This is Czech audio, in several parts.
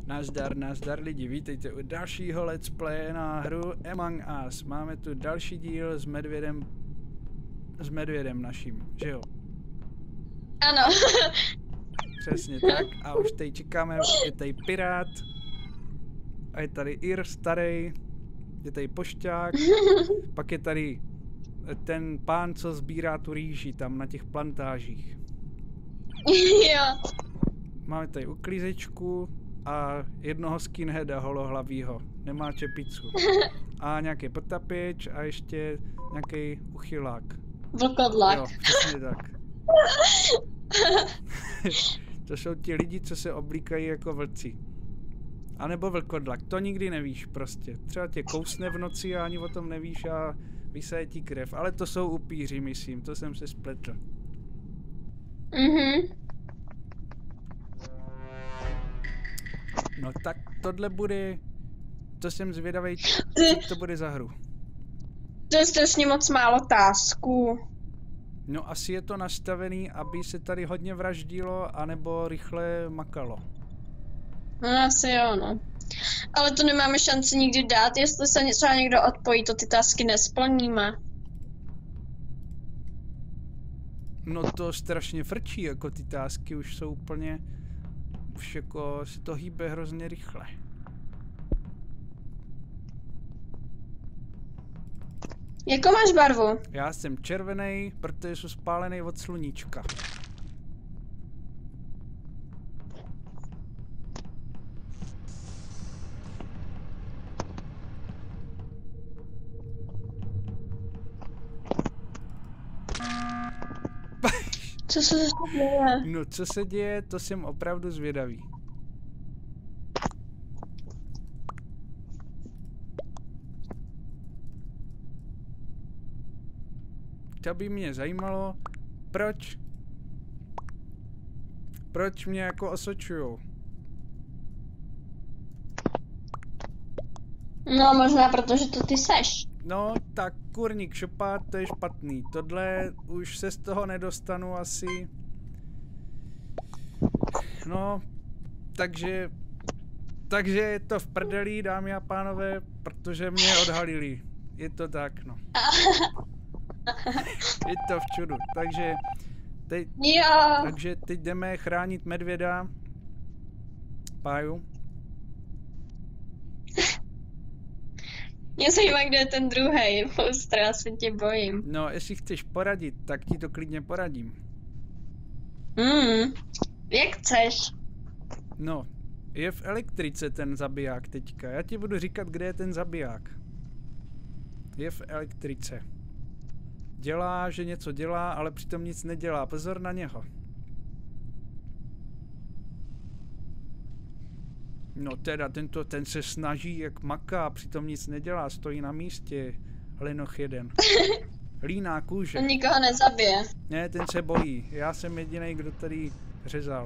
Nazdar lidi, vítejte u dalšího let's play na hru Among Us. Máme tu další díl s medvědem naším, že jo? Ano. Přesně tak a už tady čekáme, je tady pirát a je tady Ir starý, je tady pošťák, pak je tady ten pán, co sbírá tu rýži tam na těch plantážích. Jo. Máme tady uklízečku a jednoho skinheada holohlavýho, nemá čepicu. A nějaký potapěč a ještě nějaký uchylák. Vlkodlak. Jo, přesně tak. To jsou ti lidi, co se oblíkají jako vlci. A nebo vlkodlak, to nikdy nevíš prostě. Třeba tě kousne v noci a ani o tom nevíš a vysaje ti krev. Ale to jsou upíři, myslím, to jsem se spletl. No tak tohle bude, to jsem zvědavej, co to bude za hru. To je strašně moc málo tásků. No asi je to nastavený, aby se tady hodně vraždilo, anebo rychle makalo. No asi jo, no. Ale to nemáme šanci nikdy dát, jestli se třeba někdo odpojí, to ty tásky nesplníme. No to strašně frčí, jako ty tásky už jsou úplně, už jako se to hýbe hrozně rychle. Jakou máš barvu? Já jsem červený, protože jsem spálený od sluníčka. Co se děje? No co se děje, to jsem opravdu zvědavý. To by mě zajímalo, proč mě jako osočujou. No možná protože to ty seš. No tak kurník šopát, to je špatný. Tohle už se z toho nedostanu asi. No, takže je to v prdeli, dámy a pánové, protože mě odhalili. Je to tak, no. Je to v čudu, takže teď jdeme chránit medvěda. Páju. Mě zajímá, kde je ten druhej, já se tě bojím. No, jestli chceš poradit, tak ti to klidně poradím. Jak chceš? No, je v elektrice ten zabiják teďka. Já ti budu říkat, kde je ten zabiják. Je v elektrice. Dělá, že něco dělá, ale přitom nic nedělá. Pozor na něho. No teda, ten se snaží jak maká, přitom nic nedělá, stojí na místě. Lenoch jeden. Líná kůže. On nikoho nezabije. Ne, ten se bojí. Já jsem jediný, kdo tady řezal.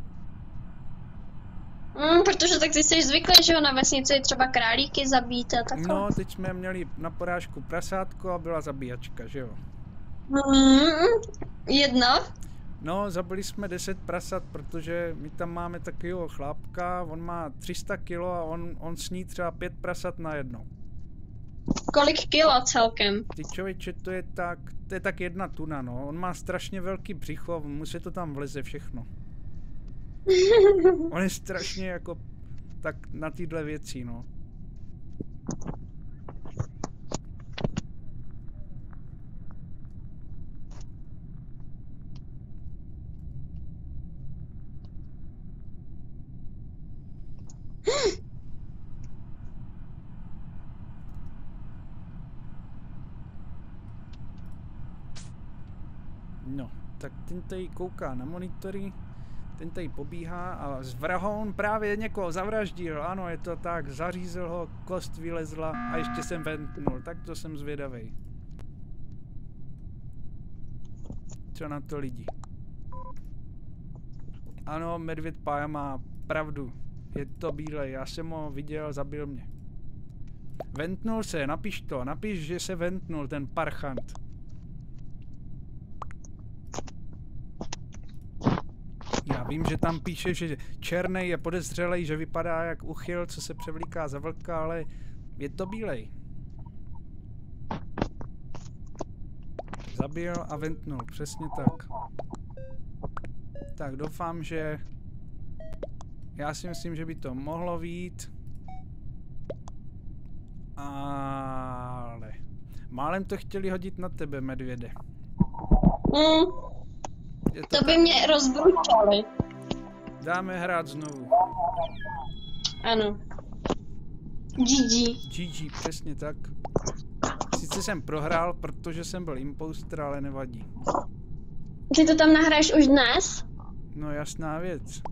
Protože tak ty jsi zvyklý, že jo, na vesnici třeba králíky zabít a takhle. No, teď jsme měli na porážku prasátko a byla zabíjačka, že jo? Jedno? No, zabili jsme 10 prasat, protože my tam máme takového chlápka, on má 300 kilo a on sní třeba 5 prasat najednou. Kolik kilo celkem? Ty člověče, to je tak 1 tuna, no. On má strašně velký břicho, mu se to tam vleze všechno. On je strašně jako tak na tyhle věci, no. No, tak ten tady kouká na monitory, ten tady pobíhá a z vrahoun právě někoho zavraždil, ano, je to tak, zařízl ho, kost vylezla a ještě jsem ventnul, tak to jsem zvědavej. Co na to lidi? Ano, medvěd Pája má pravdu, je to bílej, já jsem ho viděl, zabil mě. Ventnul se, napiš, že se ventnul ten parchant. Já Vím, že tam píše, že černý je podezřelej, že vypadá jak uchyl, co se převlíká za vlka, ale je to bílej. Zabil a ventnul, přesně tak. Tak doufám, že... Já si myslím, že by to mohlo být. Ale... Málem to chtěli hodit na tebe, medvěde. To by mě rozbručali. Dáme hrát znovu. Ano. GG. GG, přesně tak. Sice jsem prohrál, protože jsem byl imposter, ale nevadí. Ty to tam nahraješ už dnes? No jasná věc.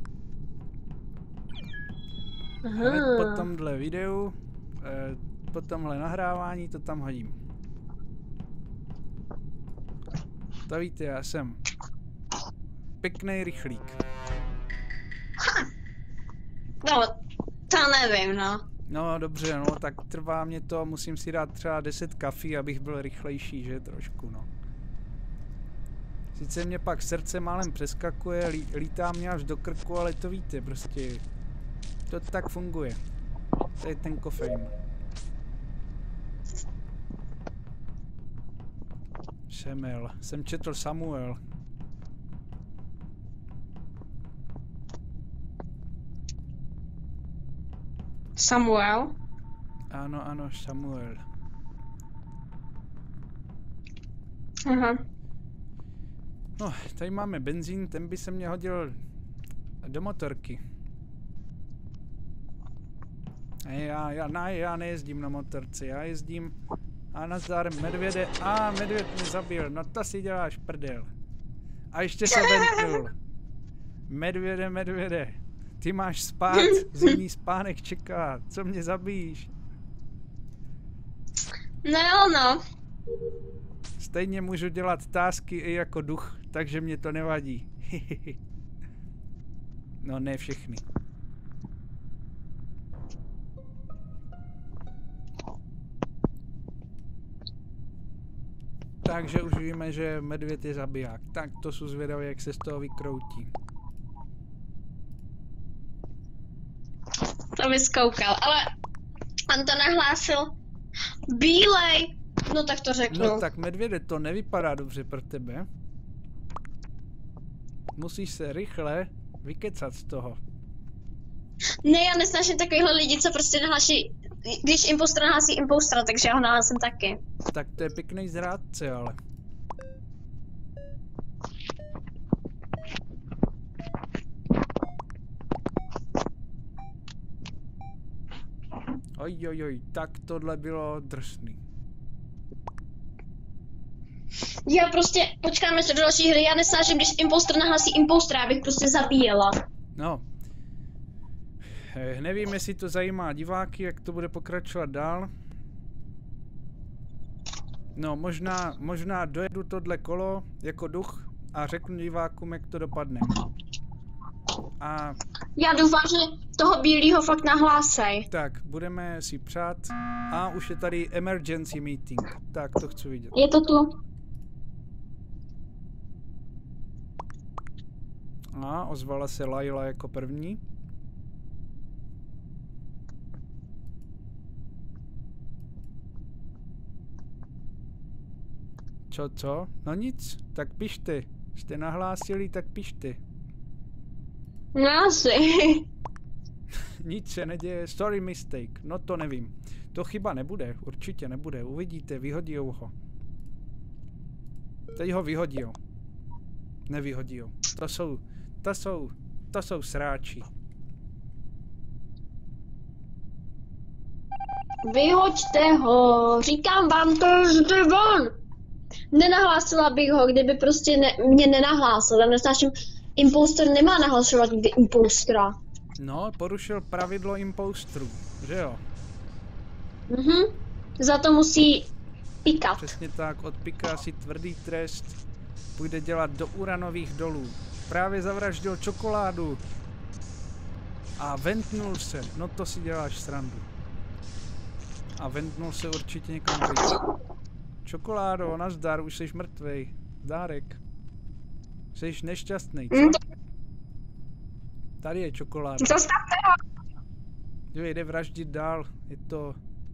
Aha. Hned po tomhle videu, po tomhle nahrávání to tam hodím. To víte, já jsem pěkný rychlík. No, to nevím, no. No dobře, no tak trvá mě to, musím si dát třeba 10 kafí, abych byl rychlejší, že trošku, no. Sice mě pak srdce málem přeskakuje, lítá mě až do krku, ale to víte, prostě to tak funguje. To je ten kofein. Šemel, jsem četl Samuel. Samuel? Ano, ano, Samuel. Aha. No, tady máme benzín, ten by se mě hodil do motorky. Já nejezdím na motorce, já jezdím a nazdar medvěde. A medvěd mě zabil, no to si děláš prdel. A ještě se ventnul. Medvěde, ty máš spát, zimní spánek čeká, co mě zabíjíš? No. Stejně můžu dělat tásky i jako duch, takže mě to nevadí. No ne všechny. Takže už víme, že medvěd je zabiják. Tak to jsou zvědavé, jak se z toho vykroutí. To bys koukal, ale on to nahlásil bílej. No tak to řeknu. No tak medvěde, to nevypadá dobře pro tebe. Musíš se rychle vykecat z toho. Ne, já nesnáším takovýhle lidi, co prostě nahlásí, když impostor nahlásí impostora, takže já ho nahlásím taky. Tak to je pěkný zrádce, ale. Ojojoj, tak tohle bylo drsný. Já prostě, počkáme se do další hry, já nesnáším, když impostor nahlásí impostora, abych prostě zabíjela. No. Nevím, jestli to zajímá diváky, jak to bude pokračovat dál. No, možná dojedu tohle kolo jako duch a řeknu divákům, jak to dopadne. A Já doufám, že toho bílýho fakt nahlásej. tak, budeme si přát. A už je tady emergency meeting. Tak, to chci vidět. Je to tu. A ozvala se Laila jako první. Co? No nic, tak pište. Jste nahlásili, tak pište. No asi. Nic se neděje, sorry mistake, no to nevím. To chyba nebude, určitě nebude, uvidíte, vyhodijou ho. Teď ho vyhodijou. Nevyhodijou. To jsou sráči. Vyhoďte ho, říkám vám to, jde von. Nenahlásila bych ho, kdyby prostě mě nenahlásil. Já nesnáším, impostor nemá nahlašovat nikdy impostora. No, porušil pravidlo impostrů, že jo? Za to musí pikat. Přesně tak, odpiká si tvrdý trest, půjde dělat do uranových dolů. Právě zavraždil čokoládu. A ventnul se, no to si děláš srandu. A ventnul se určitě někam pryč. Čokoládo, nazdar, už jsi mrtvej. Zdárek. Jsi nešťastný, co? Tady je čokoláda. Zastavte ho! Jde vraždit dál. Je to...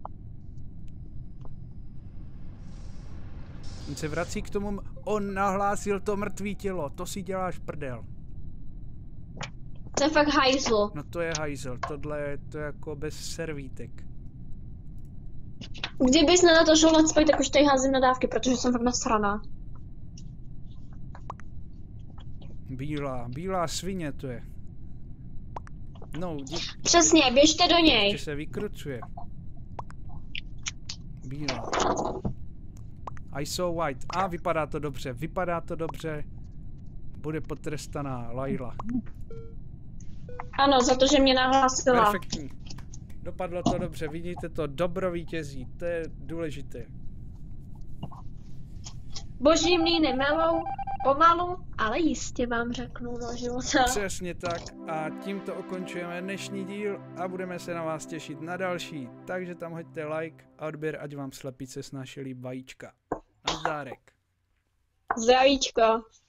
On se vrací k tomu... On nahlásil to mrtvý tělo. To si děláš prdel. To je fakt hajzl. No to je hajzel. Tohle je to jako bez servítek. Kdybys na to šel let's tak už tady házím na dávky, protože jsem fakt nasraná. Bílá svině to je. No, Přesně, běžte do něj. ještě se vykrucuje. Bílá. I saw white. A vypadá to dobře. Bude potrestaná Laila. Ano, za to, že mě nahlásila. Perfektní. Dopadlo to dobře, vidíte to, dobro vítězí, to je důležité. Boží mlýny melou, pomalu, ale jistě vám řeknu za života. Přesně tak a tímto ukončujeme dnešní díl a budeme se na vás těšit na další. Takže tam hoďte like a odběr, ať vám slepice snášely vajíčka. Nazdárek. Zdravíčko.